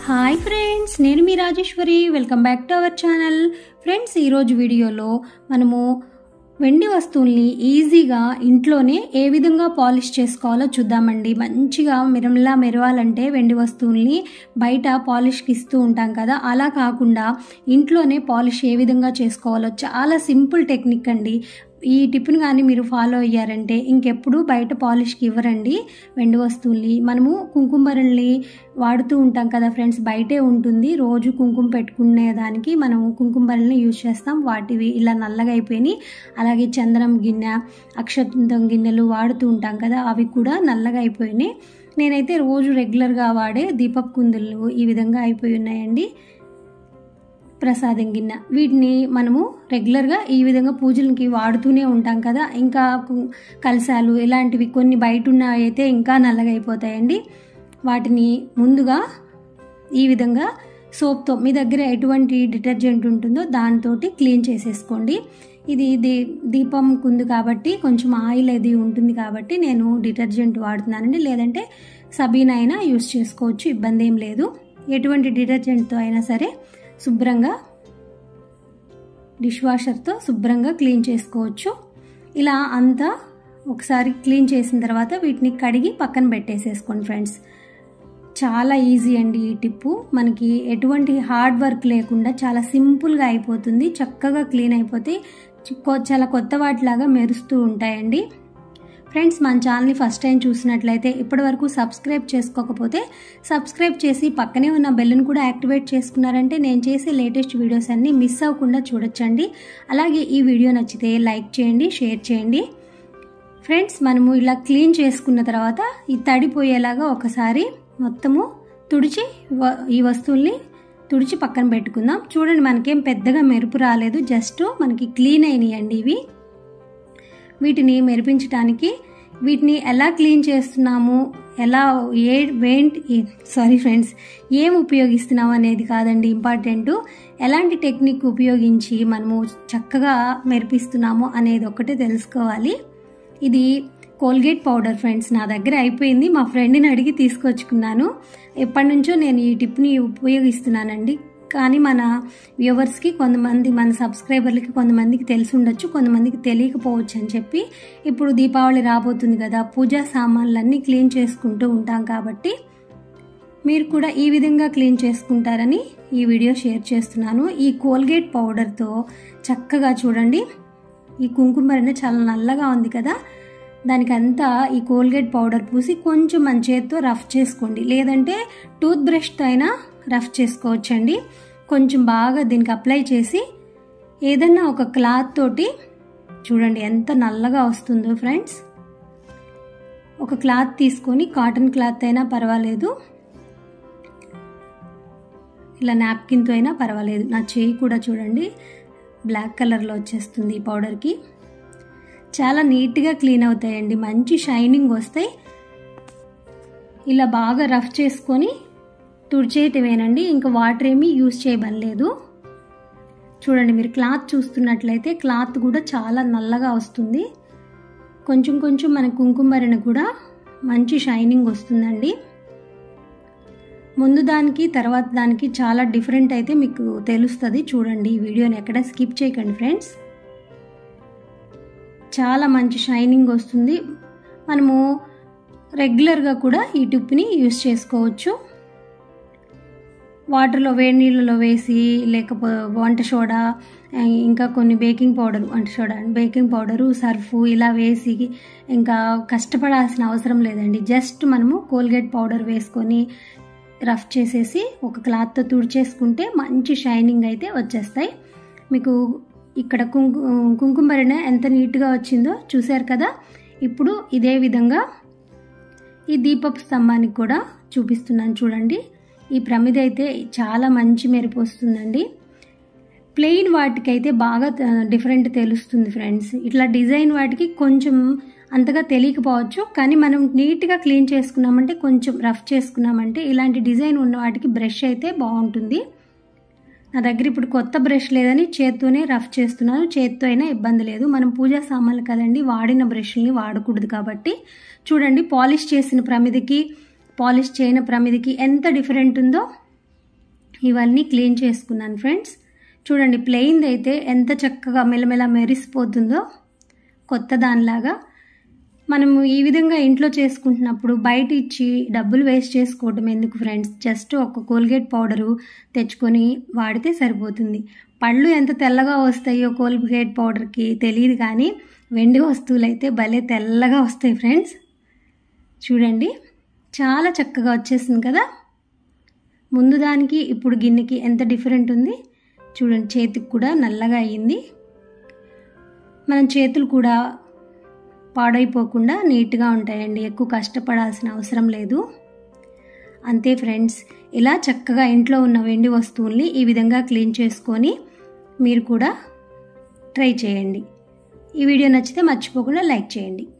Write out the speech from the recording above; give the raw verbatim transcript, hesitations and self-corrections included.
Hi friends, నేను మీ Rajeswari. Welcome back to our channel. Friends, ఈరోజు వీడియోలో మనము వెండి వస్తువుల్ని ఈజీగా ఇంట్లోనే ఏ విధంగా పాలిష్ చేసుకోవాలో చూద్దామండి. మంచిగా మెరమలా మెరవాలంటే వెండి వస్తువుల్ని బయట పాలిష్కి ఇస్తూ ఉంటాం కదా, అలా కాకుండా ఇంట్లోనే పాలిష్ ఏ విధంగా చేసుకోవాలో చాలా సింపుల్ టెక్నిక్ అండి. ఈ టిప్ను కానీ మీరు ఫాలో అయ్యారంటే ఇంకెప్పుడు బయట పాలిష్కి ఇవ్వరండి వెండి వస్తువుల్ని. మనము కుంకుమ బరణల్ని వాడుతూ ఉంటాం కదా ఫ్రెండ్స్, బయటే ఉంటుంది. రోజు కుంకుమ పెట్టుకునే దానికి మనం కుంకుమ బరణల్ని యూజ్ చేస్తాం. వాటివి ఇలా నల్లగా అయిపోయినాయి. అలాగే చందనం గిన్నె, అక్షతం గిన్నెలు వాడుతూ ఉంటాం కదా, అవి కూడా నల్లగా అయిపోయినాయి. నేనైతే రోజు రెగ్యులర్గా వాడే దీపపు కుందులు ఈ విధంగా అయిపోయి ఉన్నాయండి. ప్రసాదం గిన్నె, వీటిని మనము రెగ్యులర్గా ఈ విధంగా పూజలకి వాడుతూనే ఉంటాం కదా. ఇంకా కలశాలు ఇలాంటివి కొన్ని బయట ఉన్నవి అయితే ఇంకా నల్లగా అయిపోతాయండి. వాటిని ముందుగా ఈ విధంగా సోప్తో, మీ దగ్గర ఎటువంటి డిటర్జెంట్ ఉంటుందో దాంతో క్లీన్ చేసేసుకోండి. ఇది దీ దీపం కుందు కాబట్టి కొంచెం ఆయిల్ అది ఉంటుంది కాబట్టి నేను డిటర్జెంట్ వాడుతున్నానండి. లేదంటే సబీనా అయినా యూస్ చేసుకోవచ్చు, ఇబ్బంది ఏం లేదు. ఎటువంటి డిటర్జెంట్తో అయినా సరే శుభ్రంగా డిష్ వాషర్తో శుభ్రంగా క్లీన్ చేసుకోవచ్చు. ఇలా అంతా ఒకసారి క్లీన్ చేసిన తర్వాత వీటిని కడిగి పక్కన పెట్టేసేసుకోండి ఫ్రెండ్స్. చాలా ఈజీ అండి ఈ టిప్పు. మనకి ఎటువంటి హార్డ్ వర్క్ లేకుండా చాలా సింపుల్గా అయిపోతుంది. చక్కగా క్లీన్ అయిపోతే చాలా కొత్త వాటిలాగా మెరుస్తూ ఉంటాయండి. ఫ్రెండ్స్, మన ఛానల్ని ఫస్ట్ టైం చూసినట్లయితే ఇప్పటి వరకు సబ్స్క్రైబ్ చేసుకోకపోతే సబ్స్క్రైబ్ చేసి పక్కనే ఉన్న బెల్ని కూడా యాక్టివేట్ చేసుకున్నారంటే నేను చేసే లేటెస్ట్ వీడియోస్ అన్నీ మిస్ అవ్వకుండా చూడొచ్చండి. అలాగే ఈ వీడియో నచ్చితే లైక్ చేయండి, షేర్ చేయండి. ఫ్రెండ్స్, మనము ఇలా క్లీన్ చేసుకున్న తర్వాత ఈ తడిపోయేలాగా ఒకసారి మొత్తము తుడిచి ఈ వస్తువుల్ని తుడిచి పక్కన పెట్టుకుందాం. చూడండి, మనకేం పెద్దగా మెరుపు రాలేదు, జస్ట్ మనకి క్లీన్ అయినాయండి ఇవి. వీటిని మెరిపించడానికి వీటిని ఎలా క్లీన్ చేస్తున్నాము, ఎలా ఏ వేంటి సారీ ఫ్రెండ్స్ ఏం ఉపయోగిస్తున్నాము అనేది కాదండి ఇంపార్టెంట్, ఎలాంటి టెక్నిక్ ఉపయోగించి మనము చక్కగా మెరిపిస్తున్నాము అనేది ఒక్కటే తెలుసుకోవాలి. ఇది కోల్గేట్ పౌడర్ ఫ్రెండ్స్, నా దగ్గర అయిపోయింది. మా ఫ్రెండ్ని అడిగి తీసుకొచ్చుకున్నాను. ఎప్పటి నుంచో నేను ఈ టిప్ని ఉపయోగిస్తున్నానండి. కానీ మన వ్యూవర్స్కి కొంతమంది, మన సబ్స్క్రైబర్లకి కొంతమందికి తెలిసి ఉండొచ్చు, కొంతమందికి తెలియకపోవచ్చు అని చెప్పి ఇప్పుడు దీపావళి రాబోతుంది కదా, పూజా సామాన్లన్నీ క్లీన్ చేసుకుంటూ ఉంటాం కాబట్టి మీరు కూడా ఈ విధంగా క్లీన్ చేసుకుంటారని ఈ వీడియో షేర్ చేస్తున్నాను. ఈ కోల్గేట్ పౌడర్తో చక్కగా చూడండి, ఈ కుంకుమ బరణ చాలా నల్లగా ఉంది కదా, దానికంతా ఈ కోల్గేట్ పౌడర్ పూసి కొంచెం మన చేతితో రఫ్ చేసుకోండి. లేదంటే టూత్ బ్రష్తో అయినా రఫ్ చేసుకోవచ్చండి. కొంచెం బాగా దీనికి అప్లై చేసి ఏదన్నా ఒక క్లాత్ తోటి చూడండి ఎంత నల్లగా వస్తుందో ఫ్రెండ్స్. ఒక క్లాత్ తీసుకొని, కాటన్ క్లాత్ అయినా పర్వాలేదు, ఇలా నాప్కిన్తో అయినా పర్వాలేదు. నా చేయి కూడా చూడండి బ్లాక్ కలర్లో వచ్చేస్తుంది ఈ పౌడర్కి. చాలా నీట్గా క్లీన్ అవుతాయండి, మంచి షైనింగ్ వస్తాయి. ఇలా బాగా రఫ్ చేసుకొని తుడిచేయటమేనండి, ఇంకా వాటర్ ఏమీ యూజ్ చేయబడలేదు. చూడండి, మీరు క్లాత్ చూస్తున్నట్లయితే క్లాత్ కూడా చాలా నల్లగా వస్తుంది. కొంచెం కొంచెం మన కుంకుమ బరణ కూడా మంచి షైనింగ్ వస్తుందండి. ముందు దానికి తర్వాత దానికి చాలా డిఫరెంట్ అయితే మీకు తెలుస్తుంది. చూడండి, ఈ వీడియోని ఎక్కడ స్కిప్ చేయకండి ఫ్రెండ్స్. చాలా మంచి షైనింగ్ వస్తుంది. మనము రెగ్యులర్గా కూడా ఈ టిప్ని యూజ్ చేసుకోవచ్చు. వాటర్లో, వేడి నీళ్ళలో వేసి, లేకపోతే వంట సోడా, ఇంకా కొన్ని బేకింగ్ పౌడర్, వంట సోడా బేకింగ్ పౌడరు, సర్ఫు ఇలా వేసి ఇంకా కష్టపడాల్సిన అవసరం లేదండి. జస్ట్ మనము కోల్గేట్ పౌడర్ వేసుకొని రఫ్ చేసేసి ఒక క్లాత్తో తుడిచేసుకుంటే మంచి షైనింగ్ అయితే వచ్చేస్తాయి. మీకు ఇక్కడ కుంకు కుంకుమ బరణ ఎంత నీట్గా వచ్చిందో చూశారు కదా. ఇప్పుడు ఇదే విధంగా ఈ దీపపు స్తంభానికి కూడా చూపిస్తున్నాను చూడండి. ఈ ప్రమిద అయితే చాలా మంచి మెరుపు వస్తుందండి. ప్లెయిన్ వాటికైతే బాగా డిఫరెంట్ తెలుస్తుంది ఫ్రెండ్స్. ఇట్లా డిజైన్ వాటికి కొంచెం అంతగా తెలియకపోవచ్చు, కానీ మనం నీట్గా క్లీన్ చేసుకున్నామంటే, కొంచెం రఫ్ చేసుకున్నామంటే, ఇలాంటి డిజైన్ ఉన్న వాటికి బ్రష్ అయితే బాగుంటుంది. నా దగ్గర ఇప్పుడు కొత్త బ్రష్ లేదని చేత్తోనే రఫ్ చేస్తున్నాను. చేత్తో అయినా ఇబ్బంది లేదు, మనం పూజా సామాన్లు కదండి, వాడిన బ్రష్ని వాడకూడదు కాబట్టి. చూడండి, పాలిష్ చేసిన ప్రమిదకి పాలిష్ చేయని ప్రమిదకి ఎంత డిఫరెంట్ ఉందో. ఇవన్నీ క్లీన్ చేసుకున్నాను ఫ్రెండ్స్. చూడండి ప్లెయిన్ అయితే ఎంత చక్కగా మెలమెల మెరిసిపోతుందో కొత్త దానిలాగా. మనము ఈ విధంగా ఇంట్లో చేసుకుంటున్నప్పుడు బయట ఇచ్చి డబ్బులు వేస్ట్ చేసుకోవడం ఎందుకు ఫ్రెండ్స్, జస్ట్ ఒక కోల్గేట్ పౌడరు తెచ్చుకొని వాడితే సరిపోతుంది. పళ్ళు ఎంత తెల్లగా వస్తాయో కోల్గేట్ పౌడర్కి తెలియదు, కానీ వెండి వస్తువులు అయితే భలే తెల్లగా వస్తాయి ఫ్రెండ్స్. చూడండి చాలా చక్కగా వచ్చేసింది కదా. ముందు దానికి ఇప్పుడు గిన్నెకి ఎంత డిఫరెంట్ ఉంది చూడండి. చేతికి కూడా నల్లగా అయ్యింది. మనం చేతులు కూడా పాడైపోకుండా నీట్గా ఉంటాయండి, ఎక్కువ కష్టపడాల్సిన అవసరం లేదు. అంతే ఫ్రెండ్స్, ఇలా చక్కగా ఇంట్లో ఉన్న వెండి వస్తువుల్ని ఈ విధంగా క్లీన్ చేసుకొని మీరు కూడా ట్రై చేయండి. ఈ వీడియో నచ్చితే మర్చిపోకుండా లైక్ చేయండి.